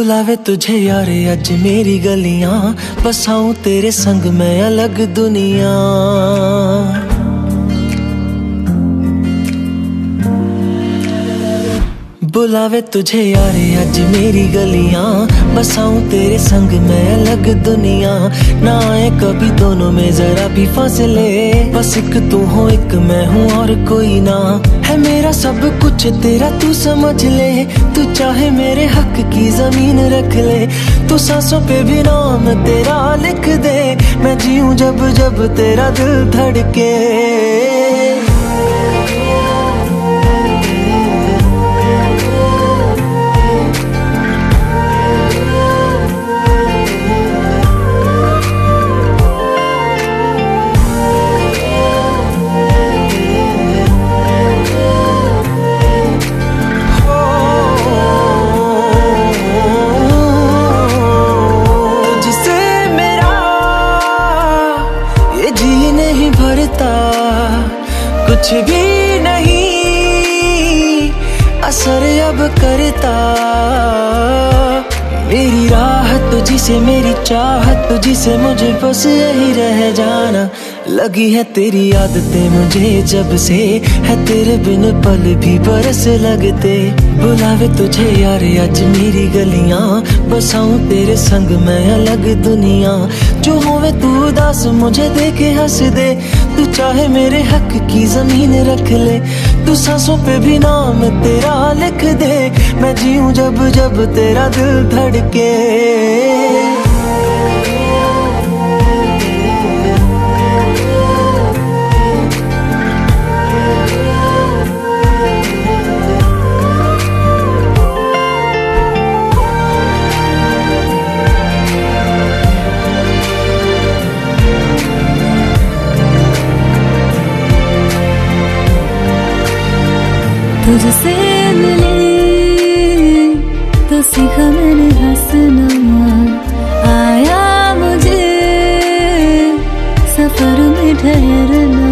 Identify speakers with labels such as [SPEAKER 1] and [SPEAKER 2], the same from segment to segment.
[SPEAKER 1] बुलावे तुझे यारे अज मेरी गलियां, बसाऊं तेरे संग मैं अलग दुनिया। बुलावे तुझे यारे अज मेरी गलियां, बसाऊं तेरे संग मैं अलग दुनिया। ना आए कभी दोनों में जरा भी फासले, बस एक तू हो एक मैं हूँ और कोई ना। है मेरा सब कुछ तेरा तू समझ ले, तू चाहे मेरे हक की जमीन रख ले। तू सांसों पे भी नाम तेरा लिख दे, मैं जीऊं जब जब तेरा दिल धड़के। कुछ भी नहीं असर अब करता, मेरी राह तुझी से मेरी चाहत तुझी से, मुझे बस यही रह जाना। लगी है तेरी आदतें मुझे जब से, है तेरे बिन पल भी बरस लगते। बुलावे तुझे यार आज मेरी गलियां, बसाऊं तेरे संग मैं अलग दुनिया। जो होवे तू उदास मुझे देखे हंस दे, तू चाहे मेरे हक की जमीन रख ले। तू सांसों पे भी नाम तेरा लिख दे, मैं जीऊं जब जब तेरा दिल धड़के।
[SPEAKER 2] तुझसे मिली तो सीखा मैंने हंसना, आया मुझे सफर में ठहरना।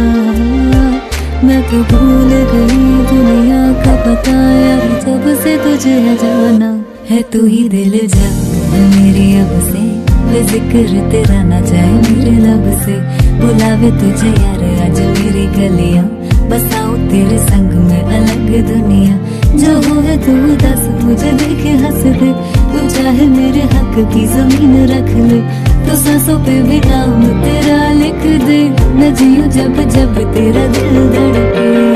[SPEAKER 2] मैं तो भूल गई दुनिया का पता यार, जब से तुझे जाना है। तू ही दिल जा मेरी अब से, बेजिक्र तेरा ना जाए मेरे लब से। बुलावे तुझे यार आज मेरी गलियां, बसाऊं तेरे संग में अलग दुनिया। जो होवे तू दस मुझे देखे हंस दे, तू चाहे मेरे हक की जमीन रख ले। तो सांसों पे भी नाम तेरा लिख दे, मैं जीऊं जब जब तेरा दिल धड़के।